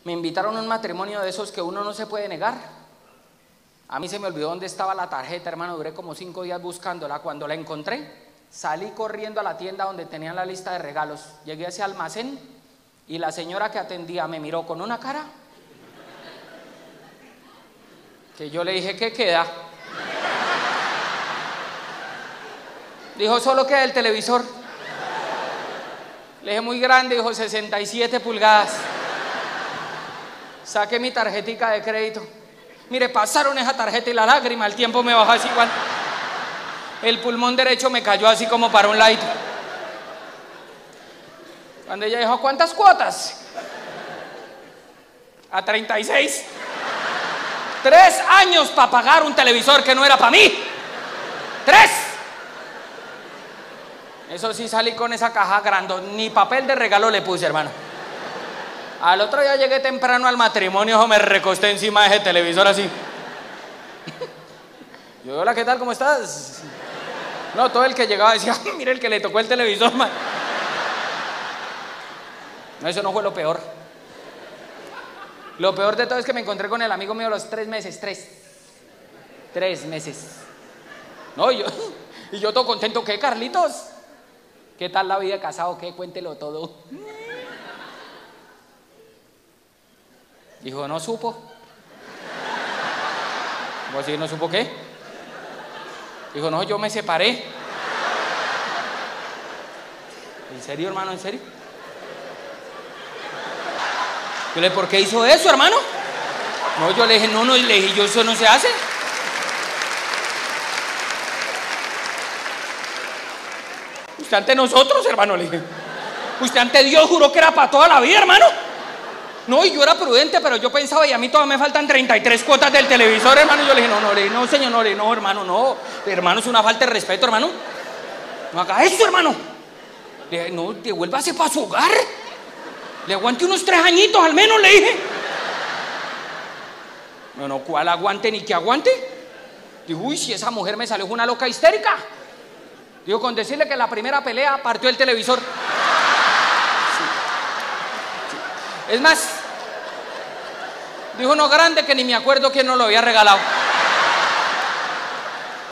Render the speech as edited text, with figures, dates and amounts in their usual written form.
Me invitaron a un matrimonio de esos que uno no se puede negar. A mí se me olvidó dónde estaba la tarjeta, hermano, duré como 5 días buscándola. Cuando la encontré, salí corriendo a la tienda donde tenían la lista de regalos. Llegué a ese almacén y la señora que atendía me miró con una cara que yo le dije, ¿qué queda? Dijo, solo queda el televisor. Le dije, muy grande, dijo, 67 pulgadas. Saqué mi tarjetica de crédito. Mire, pasaron esa tarjeta y la lágrima, el tiempo me bajó así igual. El pulmón derecho me cayó así como para un ladito. Cuando ella dijo, ¿cuántas cuotas? A 36. 3 años para pagar un televisor que no era para mí. 3. Eso sí, salí con esa caja grande, ni papel de regalo le puse, hermano. Al otro día llegué temprano al matrimonio, me recosté encima de ese televisor así. Yo, hola, ¿qué tal? ¿Cómo estás? No, todo el que llegaba decía, mire el que le tocó el televisor, man. No, eso no fue lo peor. Lo peor de todo es que me encontré con el amigo mío los 3 meses, 3 meses. No, y yo todo contento, ¿qué, Carlitos? ¿Qué tal la vida de casado? ¿Qué? Cuéntelo todo. Dijo, no supo. ¿Cómo así no supo qué? Dijo, no, yo me separé. ¿En serio, hermano? ¿En serio? Yo le dije, ¿por qué hizo eso, hermano? No, yo le dije, no, le dije, yo eso no se hace. Usted ante nosotros, hermano, le dije. Usted ante Dios juró que era para toda la vida, hermano. No, y yo era prudente, pero yo pensaba, y a mí todavía me faltan 33 cuotas del televisor, hermano. Y yo le dije, no, señor, no, hermano, no. Hermano, es una falta de respeto, hermano. No haga eso, hermano. Le dije, no, devuélvase para su hogar. Le aguante unos 3 añitos al menos, le dije. No, ¿cuál aguante ni que aguante? Dijo, uy, si esa mujer me salió una loca histérica. Digo, con decirle que la primera pelea partió el televisor. Sí. Es más, dijo uno grande que ni me acuerdo quién nos lo había regalado.